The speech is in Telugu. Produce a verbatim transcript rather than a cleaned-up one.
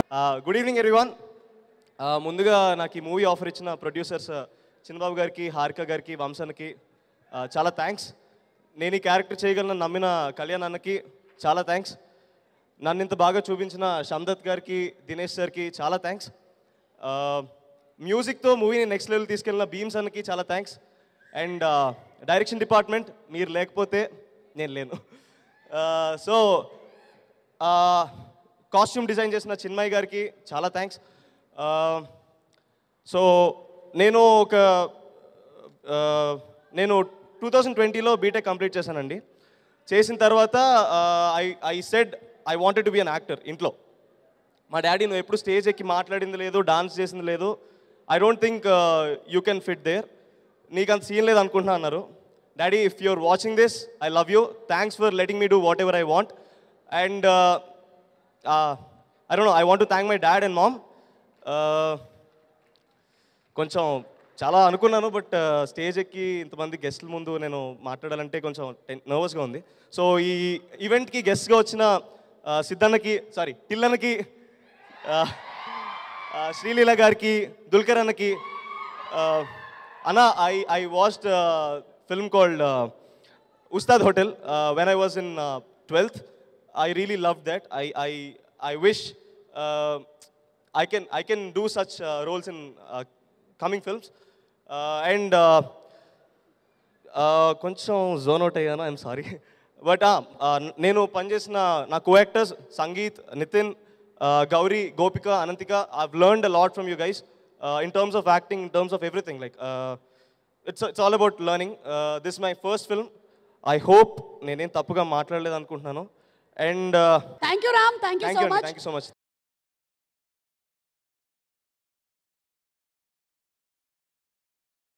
Good evening everyone. ముందుగా నాకు ఈ మూవీ ఆఫర్ ఇచ్చిన ప్రొడ్యూసర్స్ చిన్నబాబు గారికి, హారిక గారికి, వంశన్కి చాలా థ్యాంక్స్. నేను ఈ క్యారెక్టర్ చేయగలను నమ్మిన కళ్యాణ్ అన్నకి చాలా థ్యాంక్స్. నన్ను ఇంత బాగా చూపించిన షమ్దత్ గారికి, దినేష్ సార్కి చాలా థ్యాంక్స్. మ్యూజిక్తో మూవీని నెక్స్ట్ లెవెల్ తీసుకెళ్ళిన భీమ్స్ అన్నకి చాలా థ్యాంక్స్. అండ్ డైరెక్షన్ డిపార్ట్మెంట్, మీరు లేకపోతే నేను లేను. సో కాస్ట్యూమ్ డిజైన్ చేసిన చిన్మయ్ గారికి చాలా థ్యాంక్స్. సో నేను ఒక నేను టూ థౌజండ్ ట్వంటీలో బీటెక్ కంప్లీట్ చేశానండి. చేసిన తర్వాత I I said I wanted to be an actor. ఇంట్లో మా డాడీ నువ్వు ఎప్పుడు స్టేజ్ ఎక్కి మాట్లాడింది లేదు, డాన్స్ చేసింది లేదు, I don't think you can fit there, నీకు అంత సీన్ లేదు అనుకుంటున్నా అన్నారు. Daddy, if you're watching this, I love you, thanks for letting me do whatever I want. And I don't know, I want to thank my dad and mom. కొంచెం చాలా అనుకున్నాను, బట్ స్టేజ్ ఎక్కి ఇంతమంది గెస్ట్ల ముందు నేను మాట్లాడాలంటే కొంచెం నర్వస్గా ఉంది. సో ఈ ఈవెంట్కి గెస్ట్గా వచ్చిన సిద్ధన్నకి, సారీ టిల్లన్నకి, శ్రీలీల గారికి, దుల్కర్ అన్నకి, అన్న I I watched film called Ustad Hotel when I was in twelfth. I really loved that. I I I wish uh, I can I can do such uh, roles in uh, coming films. Uh, and కొంచెం జోన్ అవుట్ అయ్యాను, ఐఎమ్ సారీ. బట్ నేను పనిచేసిన నా co actors Sangeeth, Nithin, Gouri, Gopika, Ananthika, I've learned a lot from you guys in terms of acting, in terms of everything. Like it's it's all about learning. This my first film. I hope నేనేం తప్పుగా మాట్లాడలేదు అనుకుంటున్నాను. And uh, thank you Ram, thank you thank so you, much. Thank you so much.